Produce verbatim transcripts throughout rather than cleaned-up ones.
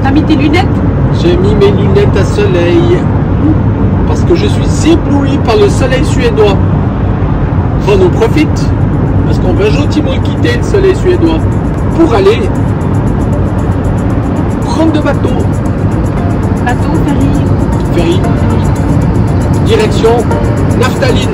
T'as mis tes lunettes? J'ai mis mes lunettes à soleil parce que je suis ébloui par le soleil suédois. On en profite parce qu'on va gentiment quitter le soleil suédois pour aller prendre de bateau. Bateau, ferry. Ferry. Direction Naftaline.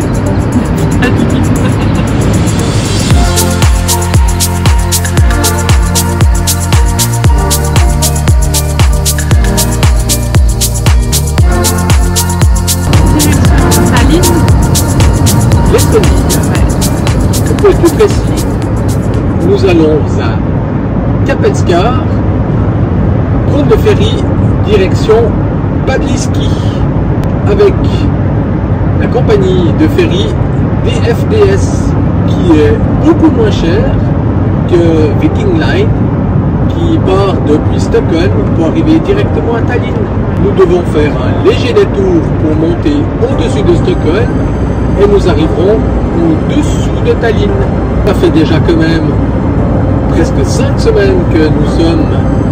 L'Estonie. Ouais. Pour être plus précis, nous allons à Kapellskär, prendre le ferry direction Padliski avec la compagnie de ferry D F D S qui est beaucoup moins chère que Viking Line qui part depuis Stockholm pour arriver directement à Tallinn. Nous devons faire un léger détour pour monter au-dessus de Stockholm et nous arriverons au-dessous de Tallinn. Ça fait déjà quand même presque cinq semaines que nous sommes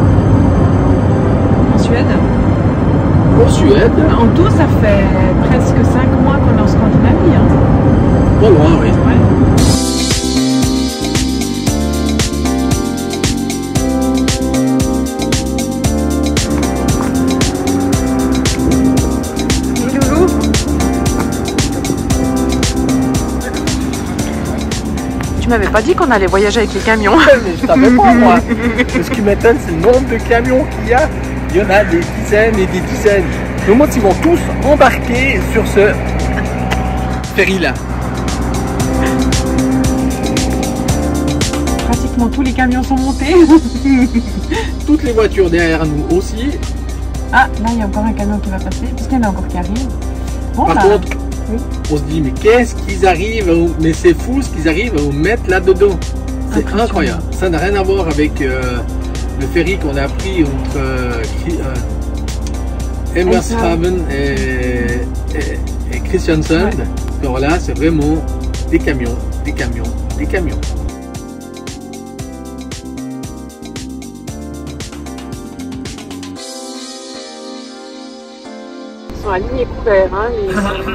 en Suède. En Suède. En tout, ça fait presque cinq mois qu'on est en Scandinavie. Hein. Pas loin, oui. Ouais. Tu m'avais pas dit qu'on allait voyager avec les camions. Mais je savais pas moi. Ce qui m'étonne, c'est le nombre de camions qu'il y a. Il y en a des dizaines et des dizaines. Nous montre ils vont tous embarquer sur ce ferry là. Pratiquement tous les camions sont montés. Toutes les voitures derrière nous aussi. Ah, là il y a encore un camion qui va passer, parce qu'il y en a encore qui arrivent. Bon, Par bah... contre, on se dit mais qu'est-ce qu'ils arrivent à vous... mais c'est fou ce qu'ils arrivent à vous mettre là-dedans. C'est incroyable. Ça n'a rien à voir avec euh, le ferry qu'on a pris entre euh, euh, Emershaven et, et, et Kristiansand. Ouais. Alors là, c'est vraiment des camions, des camions, des camions. Ils sont alignés couverts, hein, les...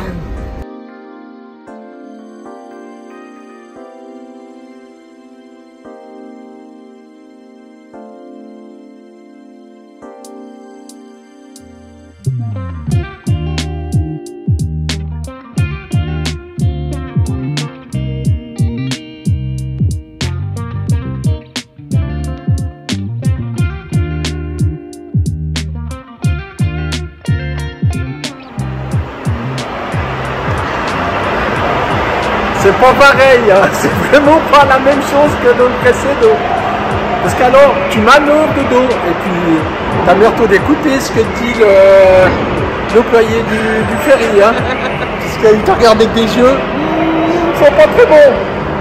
C'est pas pareil, hein. C'est vraiment pas la même chose que dans le précédent. Parce qu'alors, tu manœuvres de dos et puis t'as bientôt d'écouter ce que dit l'employé du, du ferry. Hein. Parce qu'il te regarde avec des yeux, ils sont pas très bons.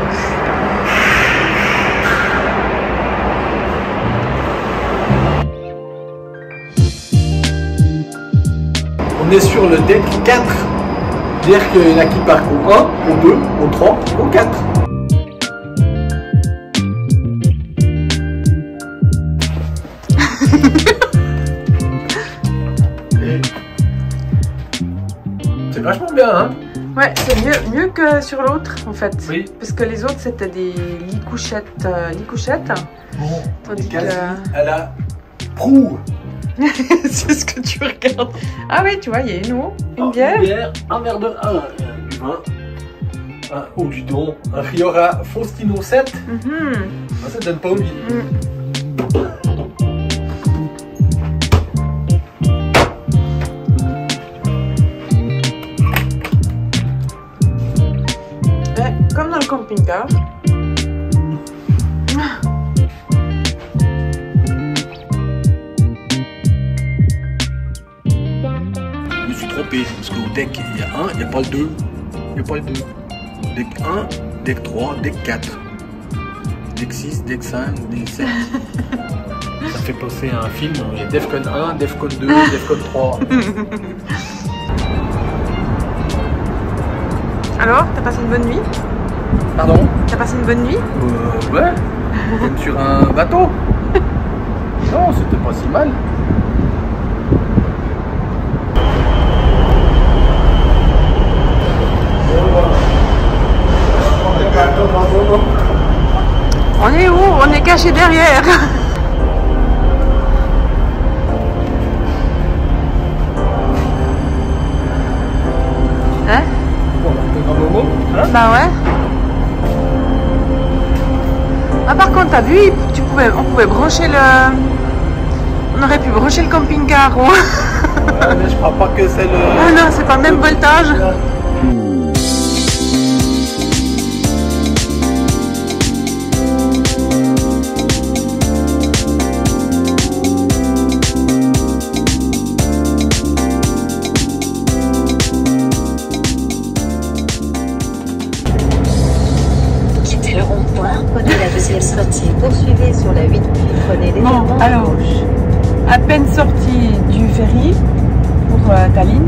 On est sur le deck quatre. C'est-à-dire qu'il y en a qui partent au un, au deux, au trois, au quatre. C'est vachement bien, hein? Ouais, c'est mieux, mieux que sur l'autre, en fait. Oui. Parce que les autres, c'était des lits couchettes. Euh, lits couchettes. Bon, tandis que... à la proue. C'est ce que tu regardes. Ah oui, tu vois, il y a une eau, une oh, bière. Une bière, un verre de un, du vin, un, ou du don, un Riora Faustino sept. Mm-hmm. Ah, ça donne pas envie. Mm. Ouais, comme dans le camping-car. Parce qu'au deck, il y a un, il n'y a pas le deux. Il n'y a pas le deux. Deck un, deck trois, deck quatre. Deck six, deck cinq, deck sept. Ça fait penser à un film où il y a Defcon un, Defcon deux, Defcon trois. Alors, t'as passé une bonne nuit? Pardon? T'as passé une bonne nuit? Euh, ouais. Comme sur un bateau. Non, c'était pas si mal. On est où? On est caché derrière. Hein? Hein? Bah ouais. Ah par contre, t'as vu, tu pouvais, on pouvait brancher le... On aurait pu brancher le camping-car. Ouais. Ouais, mais je crois pas que c'est le... Ah non, c'est pas le même voltage. Quittez le rond-point, prenez la deuxième sortie, poursuivez sur la huit, puis prenez légèrement Bon, à alors, gauche. à peine sorti du ferry pour euh, Tallinn.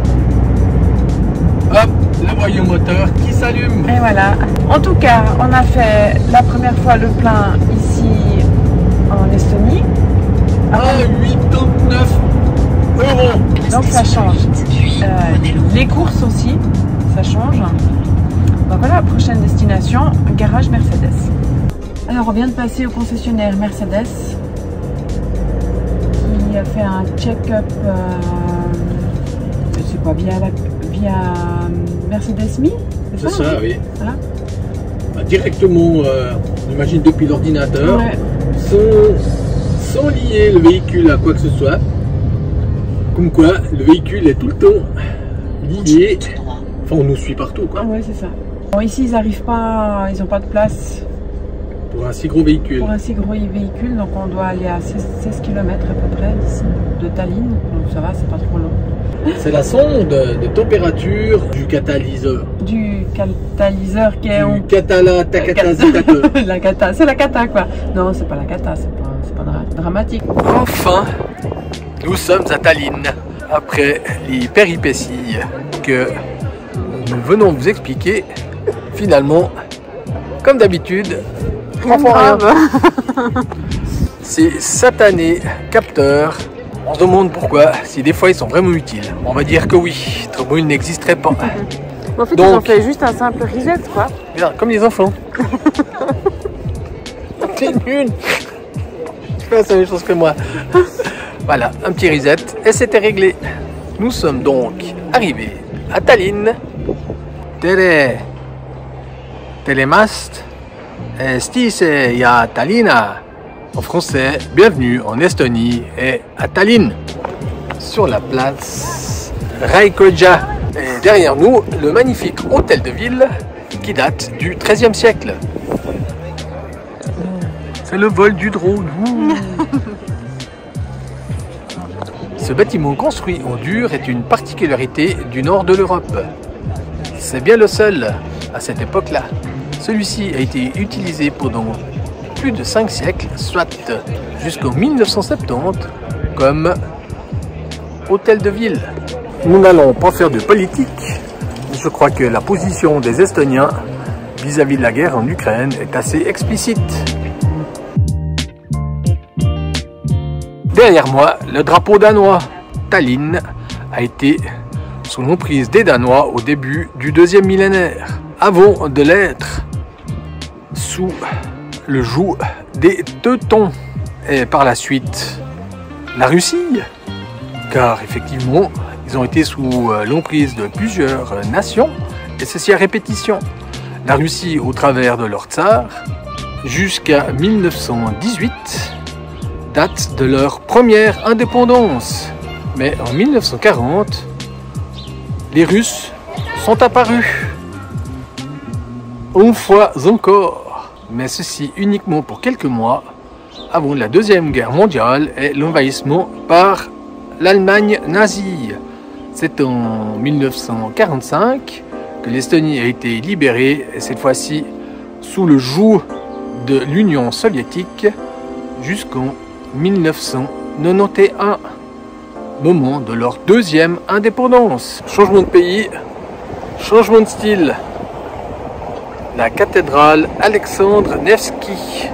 Hop, le voyant moteur qui s'allume. Et voilà. En tout cas, on a fait la première fois le plein ici en Estonie. À quatre-vingt-neuf euros. Donc ça change. Euh, les courses aussi, ça change. Donc voilà, prochaine destination, garage Mercedes. Alors on vient de passer au concessionnaire Mercedes qui a fait un check-up, euh, je sais pas, via, la, via Mercedes Me. C'est ça, hein? oui. Voilà. Bah, directement, euh, on imagine depuis l'ordinateur, Ouais. sans, sans lier le véhicule à quoi que ce soit. Comme quoi, le véhicule est tout le temps lié. Enfin, on nous suit partout, quoi. Ah ouais, c'est ça. Bon, ici, ils n'arrivent pas, ils n'ont pas de place Pour un si gros véhicule. pour un si gros véhicule, donc on doit aller à seize kilomètres à peu près d'ici, de Tallinn, donc ça va, c'est pas trop long. C'est la sonde de température du catalyseur. Du catalyseur qui est en... Du catala, takata, zitata. La cata, c'est la cata quoi. Non, c'est pas la cata, c'est pas, c'est pas dra- dramatique. Enfin, nous sommes à Tallinn. Après les péripéties que nous venons vous expliquer, finalement, comme d'habitude, on prend rien. Ces satanés capteurs, on se demande pourquoi, si des fois ils sont vraiment utiles. On va dire que oui, trop bon, ils n'existeraient pas. En fait, Donc- ils ont fait juste un simple reset quoi. Bien, comme les enfants. C'est nul. Je fais la même chose que moi. Voilà, un petit reset et c'était réglé. Nous sommes donc arrivés à Tallinn. Tere. Telemast. Stise ya Tallinna. En français, bienvenue en Estonie et à Tallinn. Sur la place Raikoja. Et derrière nous, le magnifique hôtel de ville qui date du treizième siècle. C'est le vol du drone. Ouh. Ce bâtiment construit en dur est une particularité du nord de l'Europe. C'est bien le seul à cette époque-là. Celui-ci a été utilisé pendant plus de cinq siècles, soit jusqu'en mille neuf cent soixante-dix, comme hôtel de ville. Nous n'allons pas faire de politique. Je crois que la position des Estoniens vis-à-vis de la guerre en Ukraine est assez explicite. Derrière moi, le drapeau danois. Tallinn a été sous l'emprise des Danois au début du deuxième millénaire, avant de l'être sous le joug des Teutons et par la suite la Russie, car effectivement ils ont été sous l'emprise de plusieurs nations et ceci à répétition. La Russie au travers de leur tsar jusqu'à mille neuf cent dix-huit, date de leur première indépendance. Mais en mille neuf cent quarante, les Russes sont apparus. Une fois encore, mais ceci uniquement pour quelques mois avant la Deuxième Guerre mondiale et l'envahissement par l'Allemagne nazie. C'est en mille neuf cent quarante-cinq que l'Estonie a été libérée, et cette fois-ci sous le joug de l'Union soviétique jusqu'en mille neuf cent quatre-vingt-onze, moment de leur deuxième indépendance. Changement de pays, changement de style. La cathédrale Alexandre Nevski.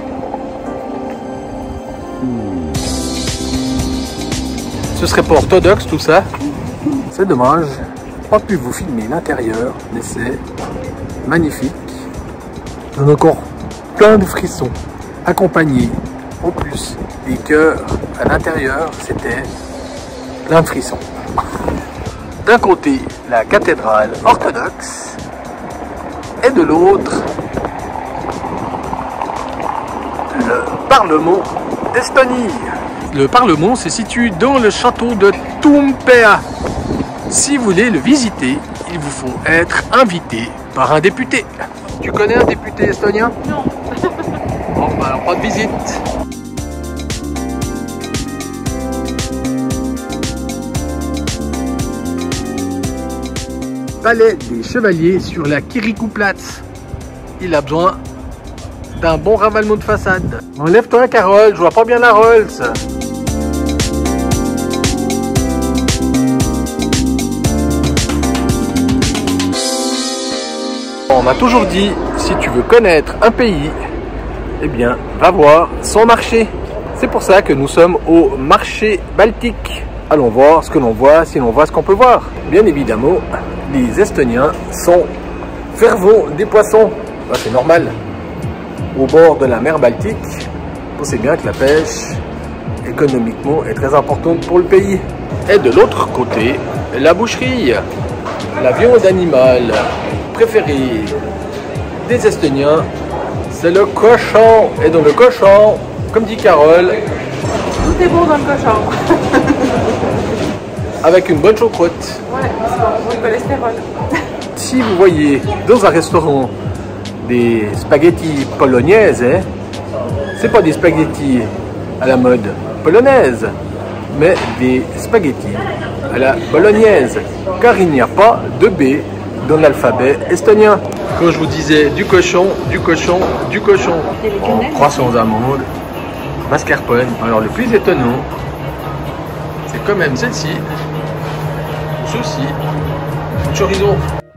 Ce serait pas orthodoxe tout ça. C'est dommage. Je n'ai pas pu vous filmer l'intérieur, mais c'est magnifique. On a encore plein de frissons, accompagnés en plus des chœurs à l'intérieur, c'était plein de frissons. D'un côté, la cathédrale orthodoxe, et de l'autre, le Parlement d'Estonie. Le Parlement se situe dans le château de Toompea. Si vous voulez le visiter, il vous faut être invité par un député. Tu connais un député estonien? Non. Bon, bah alors pas de visite. Palais des Chevaliers sur la Kirikuplatz. Il a besoin d'un bon ravalement de façade. Enlève-toi, Carole, je vois pas bien la Rolls. On m'a toujours dit, si tu veux connaître un pays, eh bien, va voir son marché. C'est pour ça que nous sommes au marché baltique. Allons voir ce que l'on voit, si l'on voit ce qu'on peut voir. Bien évidemment, les Estoniens sont fervents des poissons. Ben, c'est normal. Au bord de la mer Baltique, on sait bien que la pêche, économiquement, est très importante pour le pays. Et de l'autre côté, la boucherie. La viande animale préférée des Estoniens, c'est le cochon. Et dans le cochon, comme dit Carole, Tout est bon dans le cochon. avec une bonne choucroute. Ouais, c'est bon pour le cholestérol. Si vous voyez dans un restaurant des spaghettis polonaises, hein, c'est pas des spaghettis à la mode polonaise, mais des spaghettis à la bolognaise, car il n'y a pas de B dans l'alphabet estonien. Quand je vous disais du cochon, du cochon, du cochon, oh, croissants d'amandes, mascarpone. Alors le plus étonnant, c'est quand même celle-ci, ceci, chorizo.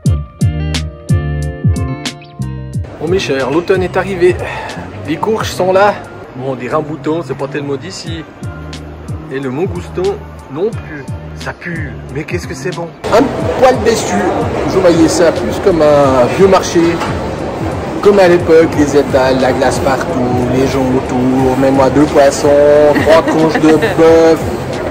Bon mes chers, l'automne est arrivé, les courges sont là. Bon, des ramboutons, c'est pas tellement d'ici. Et le mongouston non plus. Ça pue, mais qu'est-ce que c'est bon. Un poil déçu, je voyais ça plus comme un vieux marché. Comme à l'époque, les étals, la glace partout, les gens autour, mets-moi deux poissons, trois tranches de bœuf.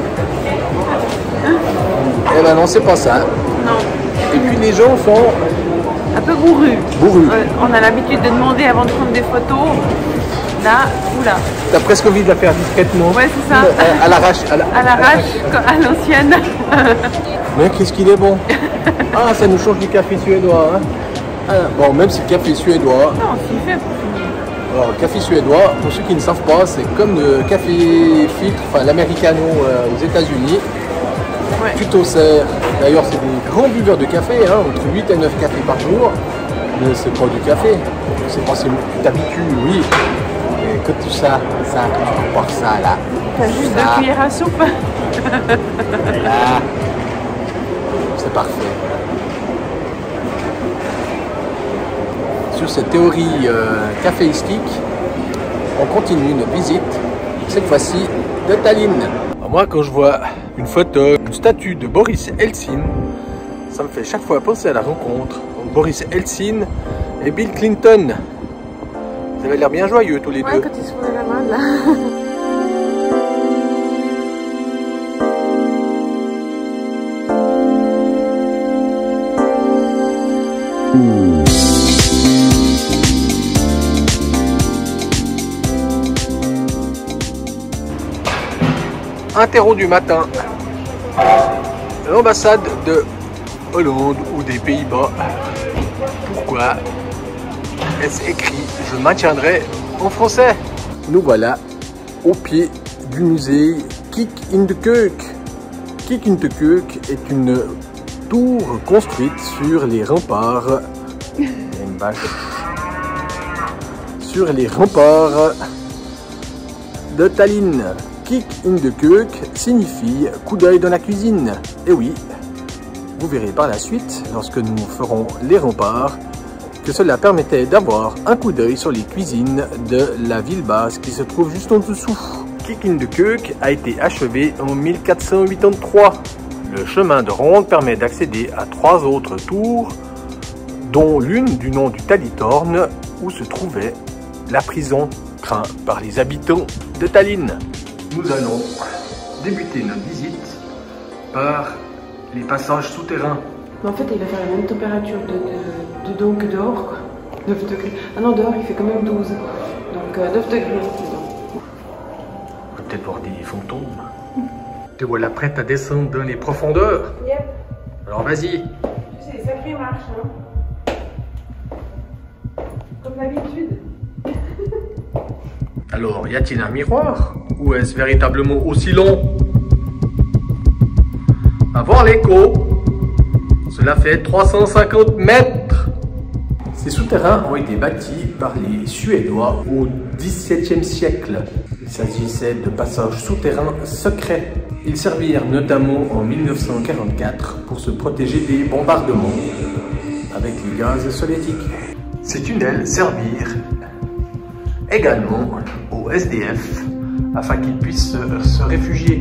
Et ben non, c'est pas ça. Non. Et puis les gens sont Un peu bourru. bourrus. Euh, on a l'habitude de demander avant de prendre des photos. Là ou là. T'as presque envie de la faire discrètement. Ouais, c'est ça. Euh, à l'arrache. À la- À l'arrache, comme à l'ancienne. Mais qu'est-ce qu'il est bon. Ah, ça nous change du café suédois. Hein. Ah, bon, même si le café suédois, Non, s'il fait pour finir. alors, le café suédois, pour ceux qui ne savent pas, c'est comme le café filtre, enfin l'americano euh, aux États-Unis. Ouais. Tu t'en sers. D'ailleurs, c'est des grands buveurs de café, hein, entre huit et neuf cafés par jour. Mais c'est pas du café. C'est pas, c'est- tu t'habitues, oui. Et que tout ça, ça, quand tu compares ça là. T'as juste ça, deux cuillères à soupe. là, c'est parfait. Sur cette théorie euh, caféistique, on continue notre visite, cette fois-ci de Tallinn. Moi, quand je vois une photo, une statue de Boris Eltsine, ça me fait chaque fois penser à la rencontre entre Boris Eltsine et Bill Clinton. Vous avez l'air bien joyeux tous les Ouais, deux. quand ils se font la main là. Un terreau du matin, l'ambassade de Hollande ou des Pays-Bas. Pourquoi est-ce écrit « Je maintiendrai en français ». Nous voilà au pied du musée Kik in de Keuk. Kik in de Keuk est une tour construite sur les remparts. Il y a une vache. Sur les remparts de Tallinn. Kik in de Keuk signifie coup d'œil dans la cuisine. Et oui, vous verrez par la suite, lorsque nous ferons les remparts, que cela permettait d'avoir un coup d'œil sur les cuisines de la ville basse qui se trouve juste en dessous. Kik in de Keuk a été achevé en mille quatre cent quatre-vingt-trois. Le chemin de ronde permet d'accéder à trois autres tours, dont l'une du nom du Talitorn, où se trouvait la prison crainte par les habitants de Tallinn. Nous allons débuter notre visite par les passages souterrains. Mais en fait, il va faire la même température de, de, dedans que dehors, quoi. neuf degrés. Ah non, dehors, il fait quand même douze. Donc euh, neuf degrés. On va peut-être voir des fantômes. Te voilà prête à descendre dans les profondeurs? Yep. Alors vas-y. C'est sacrée marche, hein. Comme d'habitude. Alors, y a-t-il un miroir? Ou est-ce véritablement aussi long? À voir l'écho. Cela fait trois cent cinquante mètres. Ces souterrains ont été bâtis par les Suédois au dix-septième siècle. Il s'agissait de passages souterrains secrets. Ils servirent notamment en mille neuf cent quarante-quatre pour se protéger des bombardements avec les gaz soviétiques. Ces tunnels servirent également aux S D F afin qu'ils puissent se, se réfugier.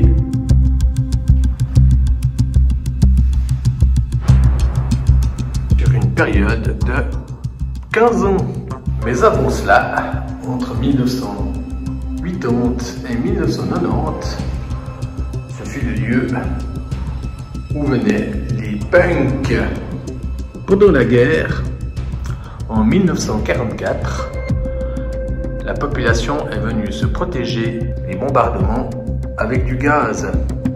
Sur une période de quinze ans. Mais avant cela, entre mille neuf cent quatre-vingt-dix et mille neuf cent quatre-vingt-dix, ce fut le lieu où venaient les punks. Pendant la guerre, en mille neuf cent quarante-quatre, la population est venue se protéger des bombardements avec du gaz.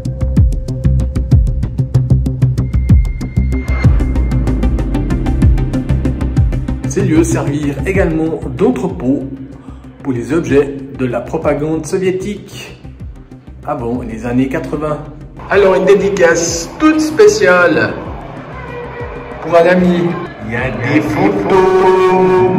Ces lieux servirent également d'entrepôt pour les objets de la propagande soviétique avant les années quatre-vingt. Alors une dédicace toute spéciale pour un ami. Il y a des photos.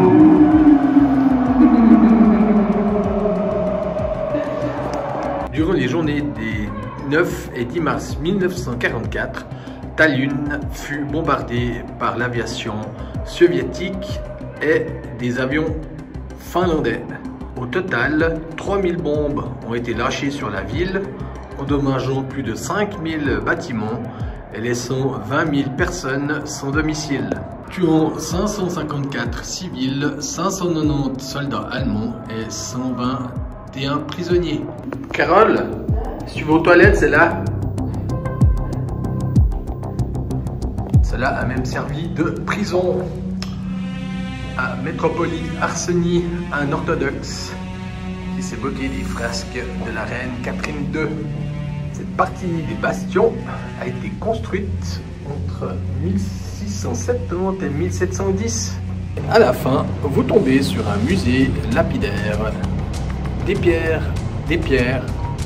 Durant les journées des neuf et dix mars mille neuf cent quarante-quatre, Tallinn fut bombardé par l'aviation soviétique et des avions finlandais. Au total, trois mille bombes ont été lâchées sur la ville, endommageant plus de cinq mille bâtiments et laissant vingt mille personnes sans domicile, tuant cinq cent cinquante-quatre civils, cinq cent quatre-vingt-dix soldats allemands et cent vingt et un prisonniers. Carole, si tu vas aux toilettes, c'est là. Cela a même servi de prison à Métropoli Arseny, un orthodoxe qui s'est moqué des frasques de la reine Catherine deux. Cette partie des bastions a été construite entre mille six cent soixante-dix et mille sept cent dix. À la fin, vous tombez sur un musée lapidaire. Des pierres, des pierres,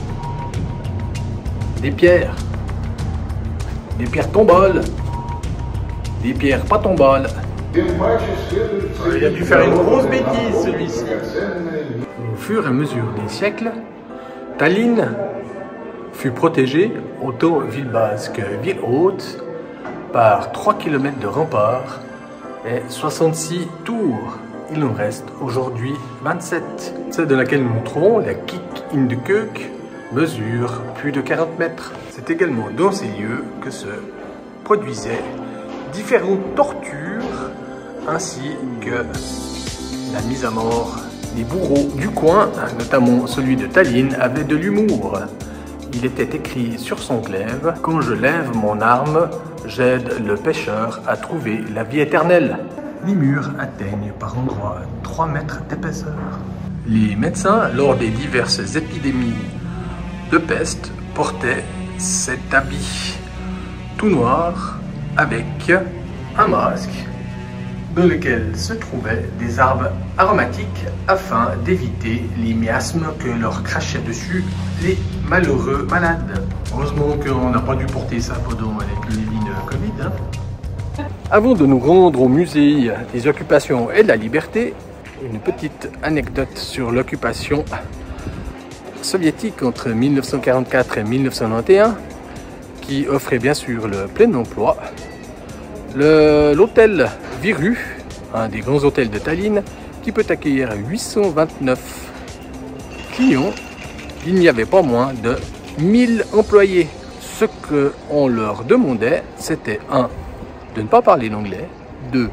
des pierres, des pierres tomboles, des pierres pas tomboles. Il a dû faire une grosse bêtise celui-ci. Au fur et à mesure des siècles, Tallinn fut protégée autant ville basse que ville haute par trois kilomètres de remparts et soixante-six tours. Il en reste aujourd'hui vingt-sept. Celle de laquelle nous nous trouvons, la Kik in de Keuk, mesure plus de quarante mètres. C'est également dans ces lieux que se produisaient différentes tortures ainsi que la mise à mort des bourreaux du coin, notamment celui de Tallinn, avait de l'humour. Il était écrit sur son glaive: « Quand je lève mon arme, j'aide le pécheur à trouver la vie éternelle. » Les murs atteignent par endroits trois mètres d'épaisseur. Les médecins, lors des diverses épidémies de peste, portaient cet habit tout noir avec un masque dans lequel se trouvaient des arbres aromatiques afin d'éviter les miasmes que leur crachaient dessus les malheureux malades. Heureusement qu'on n'a pas dû porter ça pendant l'épidémie de Covid. Hein. Avant de nous rendre au musée des occupations et de la liberté, une petite anecdote sur l'occupation soviétique entre mille neuf cent quarante-quatre et mille neuf cent quatre-vingt-onze qui offrait bien sûr le plein emploi. L'hôtel Viru, un des grands hôtels de Tallinn, qui peut accueillir huit cent vingt-neuf clients, il n'y avait pas moins de mille employés. Ce qu'on leur demandait, c'était un, de ne pas parler l'anglais, deux,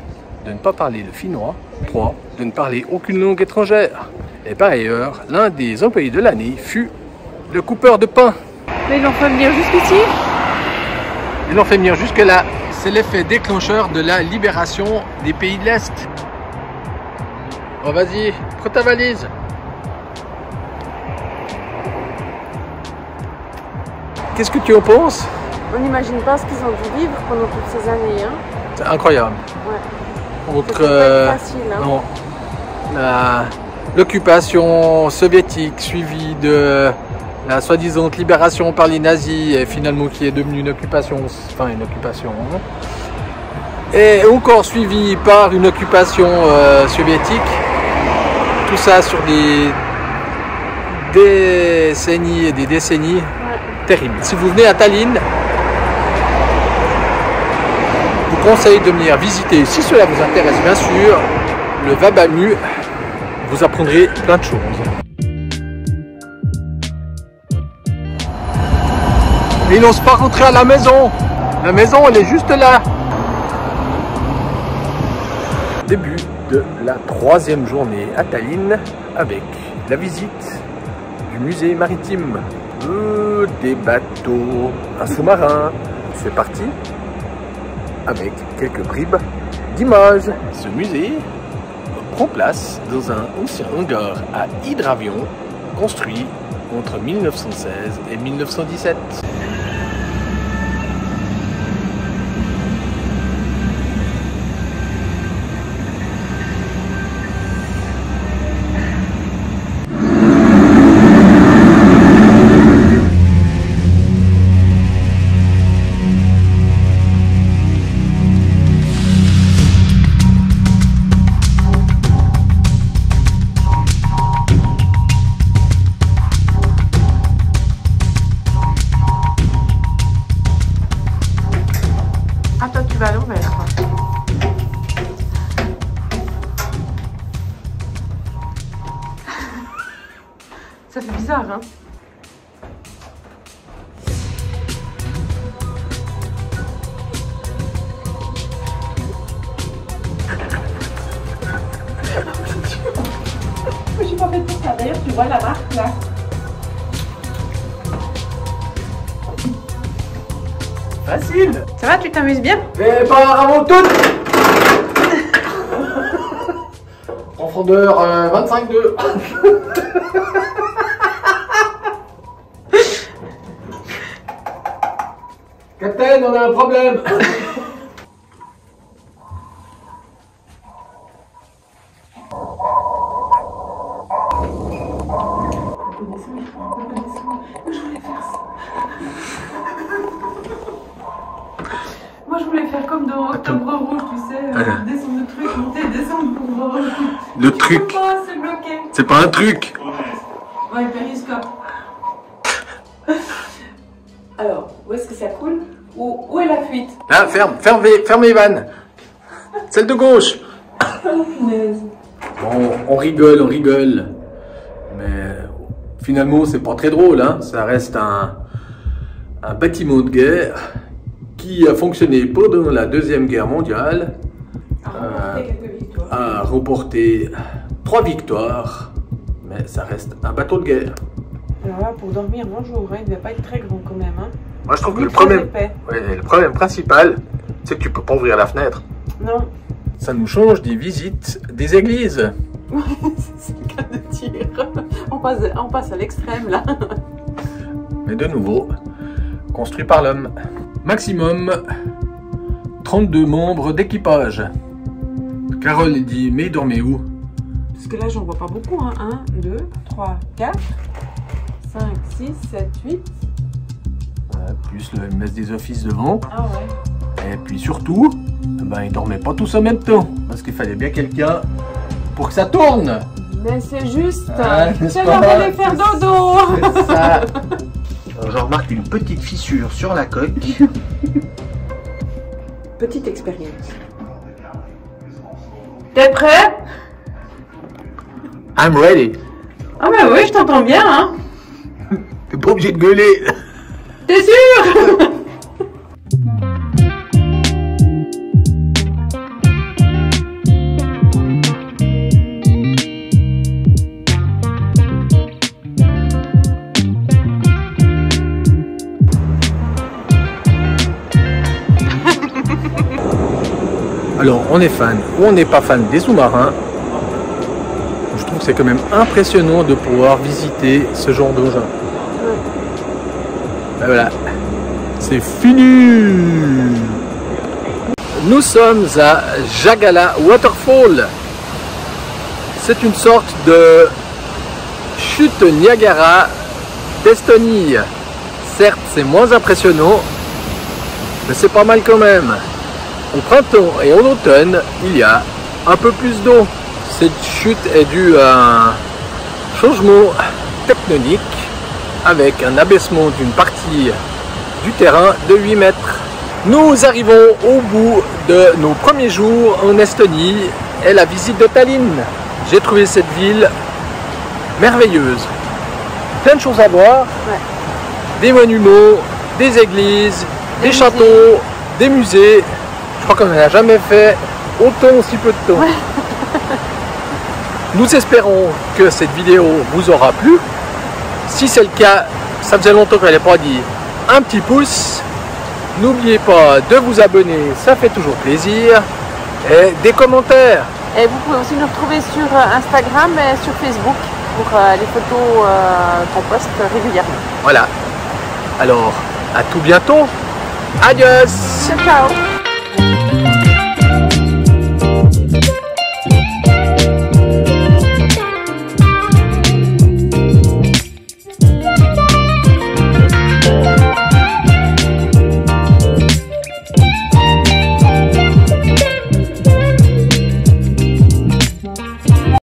de ne pas parler le finnois. trois. De ne parler aucune langue étrangère. Et par ailleurs, l'un des employés de l'année fut le coupeur de pain. Mais ils l'ont fait venir jusqu'ici. Ils l'ont fait venir jusque-là. C'est l'effet déclencheur de la libération des pays de l'Est. Oh, vas-y, prends ta valise. Qu'est-ce que tu en penses? On n'imagine pas ce qu'ils ont dû vivre pendant toutes ces années. Hein. C'est incroyable. Ouais. Donc, C'est euh, pas facile. Hein. non. La- L'occupation soviétique suivie de la soi-disant libération par les nazis et finalement qui est devenue une occupation, enfin une occupation, hein, et encore suivie par une occupation euh, soviétique. Tout ça sur des décennies et des décennies Ouais. terribles. Si vous venez à Tallinn, je vous conseille de venir visiter, si cela vous intéresse bien sûr, le Vabamu. Vous apprendrez plein de choses. Et ils n'osent pas rentrer à la maison. La maison, elle est juste là. Début de la troisième journée à Tallinn avec la visite du musée maritime. Euh, des bateaux, un sous-marin. C'est parti avec quelques bribes d'images. Ce musée prend place dans un ancien hangar à hydravion construit entre mille neuf cent seize et mille neuf cent dix-sept. Ah, toi, tu vas à l'envers. Quoi. Ça fait bizarre, hein? Je suis pas faite pour ça. D'ailleurs, tu vois la marque là. Facile. Ça va, tu t'amuses bien? Et par avant tout. Profondeur euh, vingt-cinq deux. Capitaine, on a un problème. Moi, je voulais faire comme dans Octobre Rouge, tu sais, euh, Ouais. descendre le truc, monter, descendre pour voir. Le Tu truc. peux pas, c'est bloqué. C'est pas un truc. Ouais, périscope. Alors, où est-ce que ça coule? où, où est la fuite? Là, ferme, ferme, ferme les vannes. Celle de gauche. Oh, punaise. Bon, on rigole, on rigole. Mais finalement, c'est pas très drôle, hein. Ça reste un, un bâtiment de guerre qui a fonctionné pendant la Deuxième Guerre mondiale. A remporté quelques victoires. A remporté trois victoires. Mais ça reste un bateau de guerre. Alors là, pour dormir un jour, hein, il ne devait pas être très grand quand même. Hein. Moi, je trouve que Ni le très problème, épais. ouais, le problème principal, c'est que tu peux pas ouvrir la fenêtre. Non. Ça nous change des visites des églises. C'est le cas de dire. On passe, on passe à l'extrême là. Mais de nouveau, construit par l'homme. Maximum trente-deux membres d'équipage. Carole dit, mais il dormait où? Parce que là, j'en vois pas beaucoup. Hein. un, deux, trois, quatre, cinq, six, sept, huit. Euh, plus le M S des offices devant. Ah ouais. Et puis surtout, ben, ils dormaient pas tous en même temps. Parce qu'il fallait bien quelqu'un pour que ça tourne. Mais c'est juste. Ah, n'est-ce c'est pas? l'heure d'aller faire dodo. C'est ça. Alors, je remarque une petite fissure sur la coque. Petite expérience. T'es prêt? I'm ready. Ah bah oui, je t'entends bien, hein. T'es pas obligé de gueuler. T'es sûr? Alors, on est fan ou on n'est pas fan des sous-marins. Je trouve que c'est quand même impressionnant de pouvoir visiter ce genre d'engin. Ouais. Ben voilà, c'est fini. Nous sommes à Jagala Waterfall. C'est une sorte de chute Niagara d'Estonie. Certes, c'est moins impressionnant, mais c'est pas mal quand même. Au printemps et en automne, il y a un peu plus d'eau. Cette chute est due à un changement tectonique avec un abaissement d'une partie du terrain de huit mètres. Nous arrivons au bout de nos premiers jours en Estonie et la visite de Tallinn. J'ai trouvé cette ville merveilleuse. Plein de choses à voir. Ouais. Des monuments, des églises, des, des châteaux, musées. des musées. Je crois qu'on n'a jamais fait autant en si peu de temps. Ouais. Nous espérons que cette vidéo vous aura plu. Si c'est le cas, ça faisait longtemps que je n'avais pas dit, un petit pouce. N'oubliez pas de vous abonner, ça fait toujours plaisir. Et des commentaires. Et vous pouvez aussi nous retrouver sur Instagram et sur Facebook pour euh, les photos euh, qu'on poste régulièrement. Voilà. Alors, à tout bientôt. Adios. Ciao, ciao.